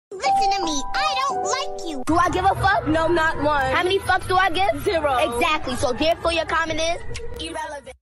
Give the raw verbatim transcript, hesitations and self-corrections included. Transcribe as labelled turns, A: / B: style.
A: Listen to me. I don't like you.
B: Do I give a fuck?
C: No, not one.
B: How many fucks do I give?
C: Zero.
B: Exactly. So therefore your comment is irrelevant.